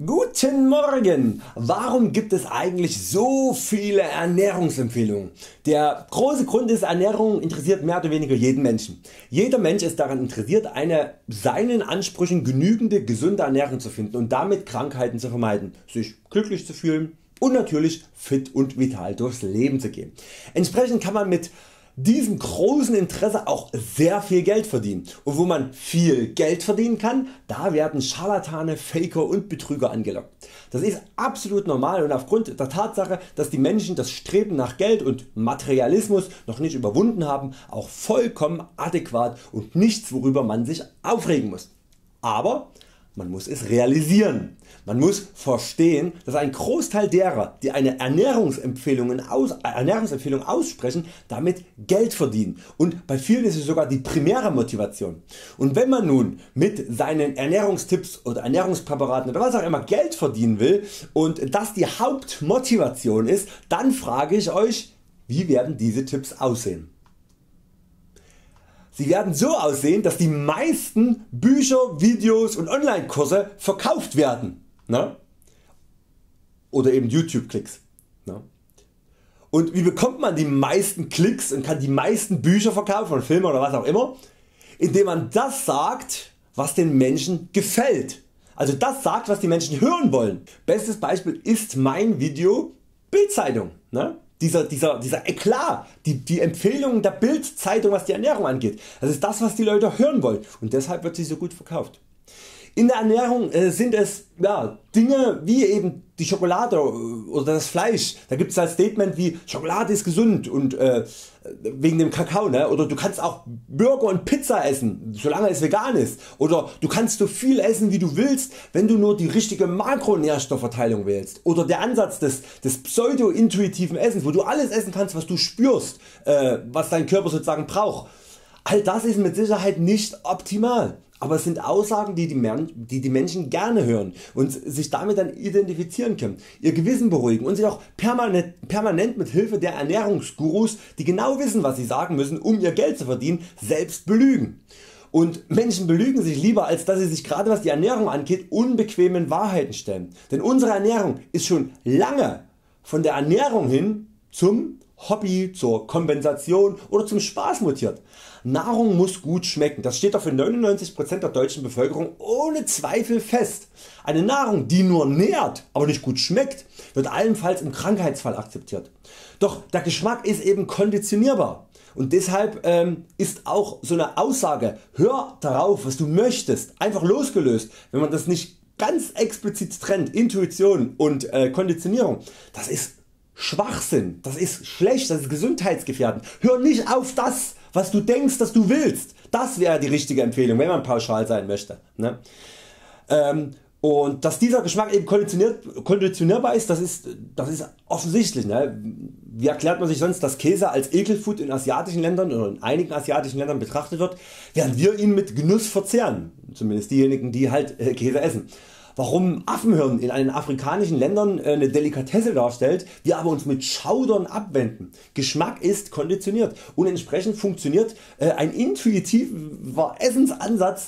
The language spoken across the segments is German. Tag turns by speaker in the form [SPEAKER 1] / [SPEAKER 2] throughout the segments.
[SPEAKER 1] Guten Morgen! Warum gibt es eigentlich so viele Ernährungsempfehlungen? Der große Grund ist, Ernährung interessiert mehr oder weniger jeden Menschen. Jeder Mensch ist daran interessiert, eine seinen Ansprüchen genügende gesunde Ernährung zu finden und damit Krankheiten zu vermeiden, sich glücklich zu fühlen und natürlich fit und vital durchs Leben zu gehen. Entsprechend kann man mit diesem großen Interesse auch sehr viel Geld verdienen, und wo man viel Geld verdienen kann, da werden Scharlatane, Faker und Betrüger angelockt. Das ist absolut normal und aufgrund der Tatsache, dass die Menschen das Streben nach Geld und Materialismus noch nicht überwunden haben, auch vollkommen adäquat und nichts, worüber man sich aufregen muss. Aber man muss es realisieren. Man muss verstehen, dass ein Großteil derer, die eine Ernährungsempfehlung aussprechen, damit Geld verdienen, und bei vielen ist es sogar die primäre Motivation. Und wenn man nun mit seinen Ernährungstipps oder Ernährungspräparaten oder was auch immer Geld verdienen will und das die Hauptmotivation ist, dann frage ich Euch, wie werden diese Tipps aussehen? Sie werden so aussehen, dass die meisten Bücher, Videos und Online-Kurse verkauft werden, ne? Oder eben YouTube Klicks. Ne? Und wie bekommt man die meisten Klicks und kann die meisten Bücher verkaufen und Filme oder was auch immer? Indem man das sagt, was den Menschen gefällt. Also das sagt, was die Menschen hören wollen. Bestes Beispiel ist mein Video Bild-Zeitung. Ne? Dieser Eklat, die Empfehlungen der Bild-Zeitung, was die Ernährung angeht, das ist das, was die Leute hören wollen, und deshalb wird sie so gut verkauft. In der Ernährung sind es Dinge wie eben die Schokolade oder das Fleisch. Da gibt es ein Statement wie Schokolade ist gesund und wegen dem Kakao, ne? Oder du kannst auch Burger und Pizza essen, solange es vegan ist. Oder du kannst so viel essen wie du willst, wenn du nur die richtige Makronährstoffverteilung wählst. Oder der Ansatz des pseudo-intuitiven Essens, wo du alles essen kannst, was du spürst, was dein Körper sozusagen braucht. All das ist mit Sicherheit nicht optimal. Aber es sind Aussagen, die die Menschen gerne hören und sich damit dann identifizieren können, ihr Gewissen beruhigen und sich auch permanent mit Hilfe der Ernährungsgurus, die genau wissen, was sie sagen müssen, um ihr Geld zu verdienen, selbst belügen. Und Menschen belügen sich lieber, als dass sie sich gerade was die Ernährung angeht unbequemen Wahrheiten stellen. Denn unsere Ernährung ist schon lange von der Ernährung hin zum Hobby, zur Kompensation oder zum Spaß mutiert. Nahrung muss gut schmecken, das steht doch für 99% der deutschen Bevölkerung ohne Zweifel fest. Eine Nahrung, die nur nährt, aber nicht gut schmeckt, wird allenfalls im Krankheitsfall akzeptiert. Doch der Geschmack ist eben konditionierbar. Und deshalb ist auch so eine Aussage, hör darauf was du möchtest, einfach losgelöst, wenn man das nicht ganz explizit trennt, Intuition und Konditionierung, das ist Schwachsinn, das ist schlecht, das ist gesundheitsgefährdend. Hör nicht auf das, was du denkst, dass du willst. Das wäre die richtige Empfehlung, wenn man pauschal sein möchte. Ne? Und dass dieser Geschmack eben konditionierbar ist, das ist offensichtlich. Ne? Wie erklärt man sich sonst, dass Käse als Ekelfood in asiatischen Ländern oder in einigen asiatischen Ländern betrachtet wird, während wir ihn mit Genuss verzehren, zumindest diejenigen, die halt Käse essen. Warum Affenhirn in einen afrikanischen Ländern eine Delikatesse darstellt, wir aber uns mit Schaudern abwenden. Geschmack ist konditioniert und entsprechend funktioniert ein intuitiver Essensansatz,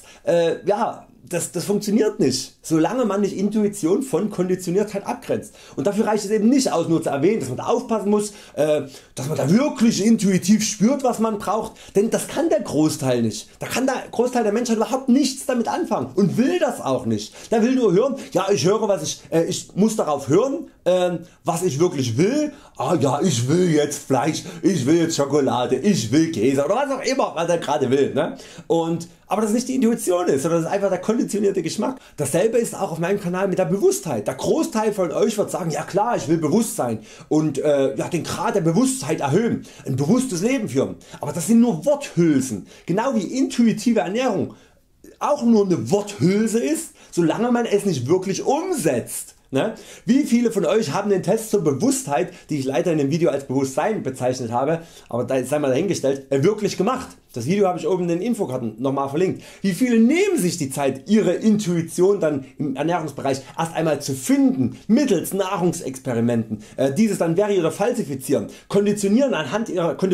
[SPEAKER 1] das funktioniert nicht, solange man nicht Intuition von Konditioniertheit abgrenzt. Und dafür reicht es eben nicht aus, nur zu erwähnen, dass man da aufpassen muss, dass man da wirklich intuitiv spürt, was man braucht, denn das kann der Großteil nicht. Da kann der Großteil der Menschheit überhaupt nichts damit anfangen und will das auch nicht. Der will nur hören, ja, ich höre was ich muss darauf hören, was ich wirklich will. Ja, ich will jetzt Fleisch, ich will jetzt Schokolade, ich will Käse oder was auch immer, was er gerade will. Ne? Aber das nicht die Intuition ist, sondern das ist einfach der konditionierte Geschmack. Dasselbe ist auch auf meinem Kanal mit der Bewusstheit. Der Großteil von Euch wird sagen, ja klar, ich will bewusst sein und den Grad der Bewusstheit erhöhen, ein bewusstes Leben führen. Aber das sind nur Worthülsen, genau wie intuitive Ernährung auch nur eine Worthülse ist, solange man es nicht wirklich umsetzt. Ne? Wie viele von Euch haben den Test zur Bewusstheit, die ich leider in dem Video als Bewusstsein bezeichnet habe, aber da sei mal dahingestellt, wirklich gemacht? Das Video habe ich oben in den Infokarten nochmal verlinkt. Wie viele nehmen sich die Zeit, ihre Intuition dann im Ernährungsbereich erst einmal zu finden, mittels Nahrungsexperimenten, dieses dann veri- oder falsifizieren, Konditionierung anhand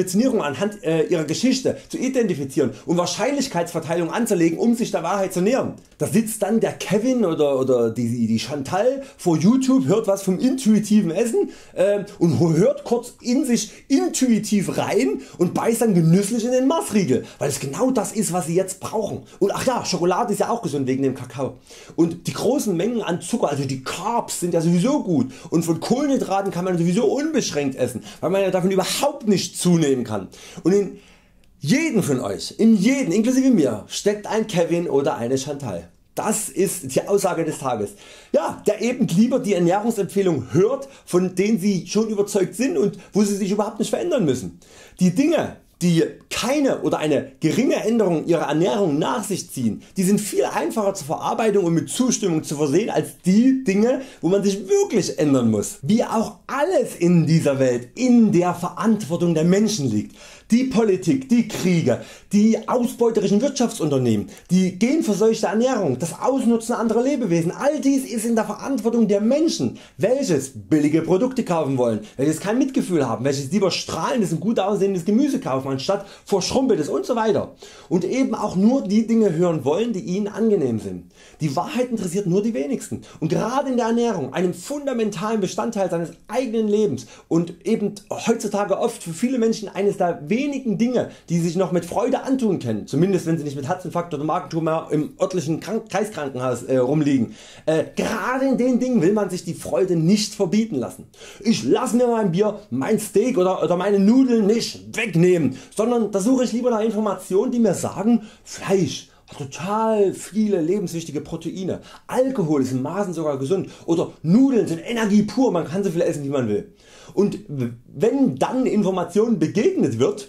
[SPEAKER 1] ihrer Geschichte zu identifizieren und Wahrscheinlichkeitsverteilung anzulegen, um sich der Wahrheit zu nähern. Da sitzt dann der Kevin oder die Chantal vor YouTube, hört was vom intuitiven Essen und hört kurz in sich intuitiv rein und beißt dann genüsslich in den Marsriegel, weil es genau das ist, was sie jetzt brauchen. Und ach ja, Schokolade ist ja auch gesund wegen dem Kakao. Und die großen Mengen an Zucker, also die Carbs, sind ja sowieso gut, und von Kohlenhydraten kann man sowieso unbeschränkt essen, weil man ja davon überhaupt nicht zunehmen kann. Und in jeden von euch, in jeden inklusive mir, steckt ein Kevin oder eine Chantal. Das ist die Aussage des Tages. Ja, der eben lieber die Ernährungsempfehlung hört, von denen sie schon überzeugt sind und wo sie sich überhaupt nicht verändern müssen. Die Dinge, die keine oder eine geringe Änderung ihrer Ernährung nach sich ziehen, die sind viel einfacher zur Verarbeitung und mit Zustimmung zu versehen als die Dinge, wo man sich wirklich ändern muss. Wie auch alles in dieser Welt in der Verantwortung der Menschen liegt. Die Politik, die Kriege, die ausbeuterischen Wirtschaftsunternehmen, die genverseuchte Ernährung, das Ausnutzen anderer Lebewesen, all dies ist in der Verantwortung der Menschen, welches billige Produkte kaufen wollen, welches kein Mitgefühl haben, welches lieber strahlendes und gut aussehendes Gemüse kaufen anstatt verschrumpeltes und so weiter, und eben auch nur die Dinge hören wollen, die ihnen angenehm sind. Die Wahrheit interessiert nur die wenigsten, und gerade in der Ernährung, einem fundamentalen Bestandteil seines eigenen Lebens und eben heutzutage oft für viele Menschen eines der wenigen Dinge, die sich noch mit Freude antun können, zumindest wenn sie nicht mit Herzinfarkt oder Magentumor im örtlichen Kreiskrankenhaus rumliegen. Gerade in den Dingen will man sich die Freude nicht verbieten lassen. Ich lasse mir mein Bier, mein Steak oder meine Nudeln nicht wegnehmen, sondern da suche ich lieber nach Informationen, die mir sagen, Fleisch hat total viele lebenswichtige Proteine, Alkohol ist in Maßen sogar gesund oder Nudeln sind Energie pur, man kann so viel essen wie man will. Und wenn dann Informationen begegnet wird,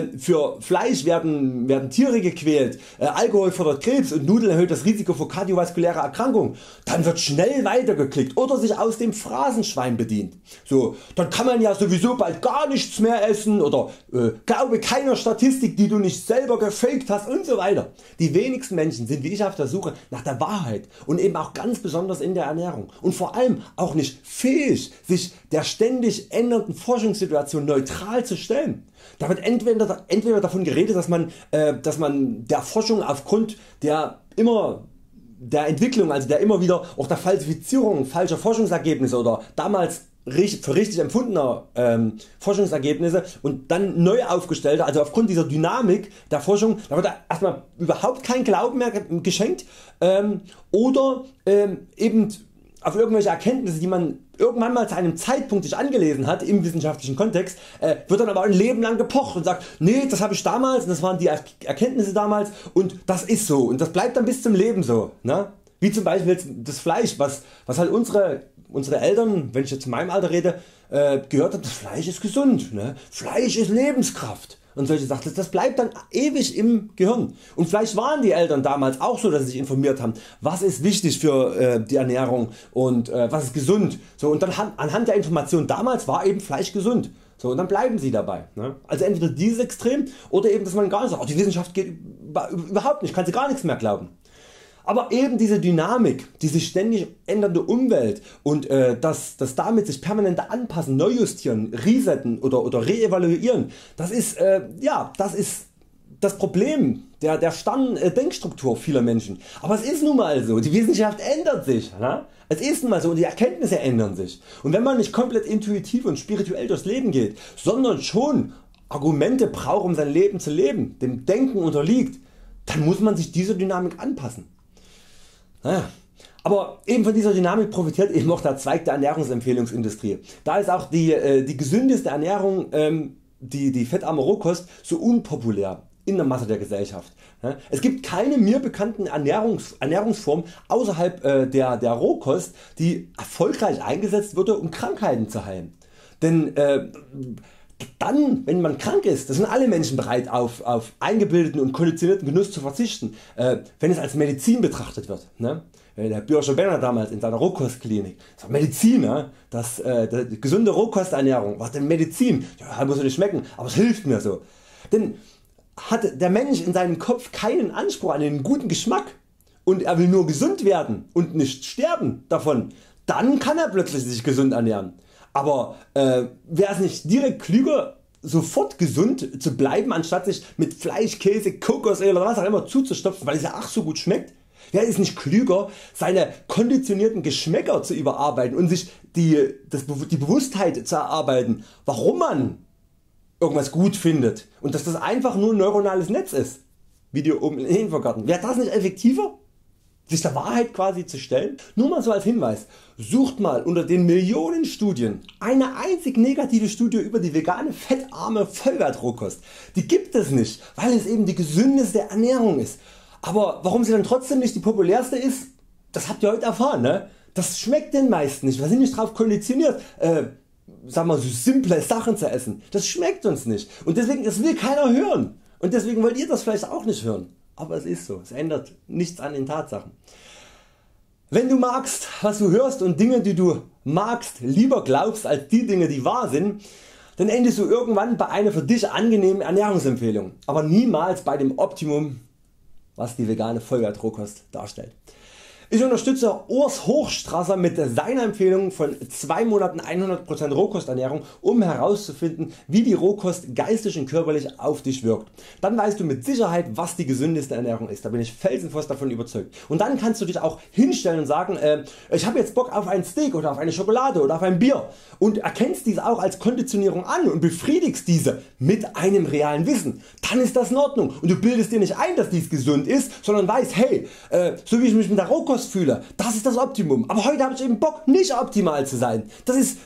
[SPEAKER 1] für Fleisch werden Tiere gequält, Alkohol fördert Krebs und Nudeln erhöht das Risiko für kardiovaskuläre Erkrankungen, dann wird schnell weitergeklickt oder sich aus dem Phrasenschwein bedient. So, dann kann man ja sowieso bald gar nichts mehr essen oder glaube keiner Statistik, die du nicht selber gefaked hast und so weiter. Die wenigsten Menschen sind wie ich auf der Suche nach der Wahrheit und eben auch ganz besonders in der Ernährung und vor allem auch nicht fähig, sich der ständig ändernden Forschungssituation neutral zu stellen. Da wird entweder davon geredet, dass man der Forschung aufgrund der Entwicklung, also der immer wieder auch der Falsifizierung falscher Forschungsergebnisse oder damals für richtig empfundener Forschungsergebnisse und dann neu aufgestellte, also aufgrund dieser Dynamik der Forschung, da wird erstmal überhaupt kein Glauben mehr geschenkt oder eben auf irgendwelche Erkenntnisse, die man irgendwann mal zu einem Zeitpunkt sich angelesen hat im wissenschaftlichen Kontext, wird dann aber ein Leben lang gepocht und sagt, nee, das habe ich damals und das waren die Erkenntnisse damals und das ist so und das bleibt dann bis zum Leben so. Ne? Wie zum Beispiel das Fleisch, was halt unsere Eltern, wenn ich jetzt zu meinem Alter rede, gehört haben, das Fleisch ist gesund, ne? Fleisch ist Lebenskraft. Und solche Sachen, das bleibt dann ewig im Gehirn. Und vielleicht waren die Eltern damals auch so, dass sie sich informiert haben, was ist wichtig für die Ernährung und was ist gesund. So, und dann anhand der Information damals war eben Fleisch gesund. So, und dann bleiben sie dabei. Ne? Also entweder dieses Extrem oder eben, dass man gar nicht sagt, oh, die Wissenschaft geht überhaupt nicht, kann sie gar nichts mehr glauben. Aber eben diese Dynamik, diese ständig ändernde Umwelt und das damit sich permanente anpassen, neu justieren, resetten oder reevaluieren, das ist das Problem der starren Denkstruktur vieler Menschen. Aber es ist nun mal so, die Wissenschaft ändert sich. Ne? Es ist nun mal so und die Erkenntnisse ändern sich. Und wenn man nicht komplett intuitiv und spirituell durchs Leben geht, sondern schon Argumente braucht, um sein Leben zu leben, dem Denken unterliegt, dann muss man sich dieser Dynamik anpassen. Naja. Aber eben von dieser Dynamik profitiert eben auch der Zweig der Ernährungsempfehlungsindustrie. Da ist auch die gesündeste Ernährung, die fettarme Rohkost, so unpopulär in der Masse der Gesellschaft. Es gibt keine mir bekannten Ernährungsform außerhalb der Rohkost, die erfolgreich eingesetzt wurde, um Krankheiten zu heilen. Denn dann, wenn man krank ist, da sind alle Menschen bereit auf eingebildeten und konditionierten Genuss zu verzichten, wenn es als Medizin betrachtet wird. Ne? Der Bürger Benner damals in seiner Rohkostklinik, das war Medizin, ne? Die gesunde Rohkosternährung, was denn Medizin? Ja, muss ja nicht schmecken, aber es hilft mir so. Denn hat der Mensch in seinem Kopf keinen Anspruch an einen guten Geschmack und er will nur gesund werden und nicht sterben davon, dann kann er plötzlich sich gesund ernähren. Aber wäre es nicht direkt klüger, sofort gesund zu bleiben, anstatt sich mit Fleisch, Käse, Kokosöl oder was auch immer zuzustopfen, weil es ja ach so gut schmeckt? Wäre es nicht klüger, seine konditionierten Geschmäcker zu überarbeiten und sich die Bewusstheit zu erarbeiten, warum man irgendwas gut findet und dass das einfach nur ein neuronales Netz ist, wie dir oben im Infogarten. Wäre das nicht effektiver? Sich der Wahrheit quasi zu stellen? Nur mal so als Hinweis, sucht mal unter den Millionen Studien eine einzig negative Studie über die vegane fettarme Vollwertrohkost. Die gibt es nicht, weil es eben die gesündeste Ernährung ist. Aber warum sie dann trotzdem nicht die populärste ist, das habt ihr heute erfahren. Ne? Das schmeckt den meisten nicht, wir sind nicht darauf konditioniert, sag mal, so simple Sachen zu essen. Das schmeckt uns nicht und deswegen das will keiner hören und deswegen wollt ihr das vielleicht auch nicht hören. Aber es ist so, es ändert nichts an den Tatsachen. Wenn du magst was du hörst und Dinge die du magst lieber glaubst als die Dinge die wahr sind, dann endest du irgendwann bei einer für dich angenehmen Ernährungsempfehlung, aber niemals bei dem Optimum, was die vegane Vollwertrohkost darstellt. Ich unterstütze Urs Hochstrasser mit seiner Empfehlung von 2 Monaten 100% Rohkosternährung, um herauszufinden wie die Rohkost geistig und körperlich auf dich wirkt. Dann weißt du mit Sicherheit was die gesündeste Ernährung ist, da bin ich felsenfest davon überzeugt. Und dann kannst du dich auch hinstellen und sagen, ich habe jetzt Bock auf ein Steak oder auf eine Schokolade oder auf ein Bier und erkennst diese auch als Konditionierung an und befriedigst diese mit einem realen Wissen. Dann ist das in Ordnung und du bildest dir nicht ein dass dies gesund ist, sondern weißt, hey, so wie ich mich mit der Rohkost fühle, das ist das Optimum, aber heute habe ich eben Bock nicht optimal zu sein. Das ist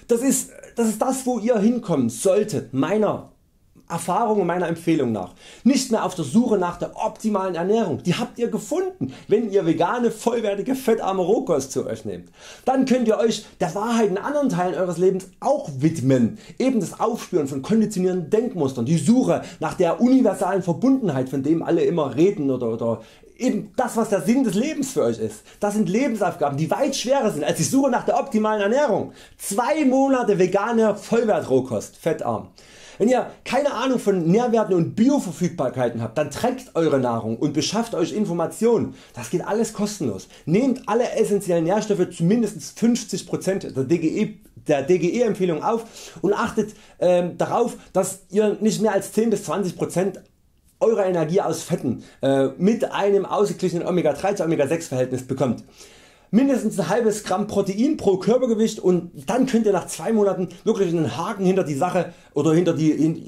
[SPEAKER 1] das wo ihr hinkommen solltet, meiner Erfahrung und meiner Empfehlung nach. Nicht mehr auf der Suche nach der optimalen Ernährung, die habt ihr gefunden, wenn ihr vegane, vollwertige, fettarme Rohkost zu euch nehmt. Dann könnt ihr euch der Wahrheit in anderen Teilen eures Lebens auch widmen, eben das Aufspüren von konditionierenden Denkmustern, die Suche nach der universalen Verbundenheit, von dem alle immer reden oder eben das was der Sinn des Lebens für euch ist. Das sind Lebensaufgaben die weit schwerer sind als die Suche nach der optimalen Ernährung. 2 Monate vegane Vollwertrohkost, fettarm. Wenn ihr keine Ahnung von Nährwerten und Bioverfügbarkeiten habt, dann trackt eure Nahrung und beschafft Euch Informationen. Das geht alles kostenlos. Nehmt alle essentiellen Nährstoffe zu mindestens 50% der DGE Empfehlung auf und achtet darauf dass ihr nicht mehr als 10 bis 20% eurer Energie aus Fetten mit einem ausgeglichenen Omega 3 zu Omega 6 Verhältnis bekommt. Mindestens ein halbes Gramm Protein pro Körpergewicht und dann könnt ihr nach 2 Monaten wirklich einen Haken hinter die Sache oder hinter die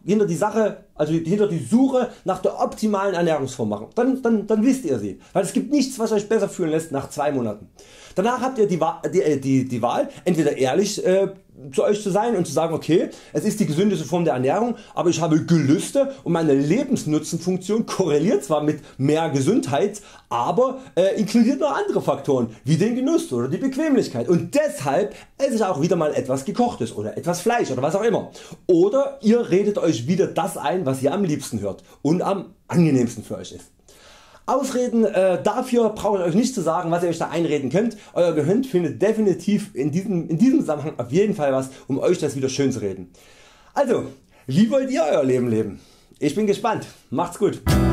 [SPEAKER 1] Suche nach der optimalen Ernährungsform machen. Dann wisst ihr sie, weil es gibt nichts was Euch besser fühlen lässt nach 2 Monaten. Danach habt ihr die Wahl entweder ehrlich zu Euch zu sein und zu sagen, okay, es ist die gesündeste Form der Ernährung, aber ich habe Gelüste und meine Lebensnutzenfunktion korreliert zwar mit mehr Gesundheit, aber inkludiert noch andere Faktoren wie den Genuss oder die Bequemlichkeit und deshalb esse ich auch wieder mal etwas Gekochtes oder etwas Fleisch oder was auch immer. Oder ihr redet Euch wieder das ein was ihr am liebsten hört und am angenehmsten für Euch ist. Ausreden dafür brauche ich Euch nicht zu sagen was ihr Euch da einreden könnt. Euer Gehirn findet definitiv in diesem Zusammenhang auf jeden Fall was um Euch das wieder schön zu reden. Also wie wollt ihr Euer Leben leben? Ich bin gespannt. Macht's gut.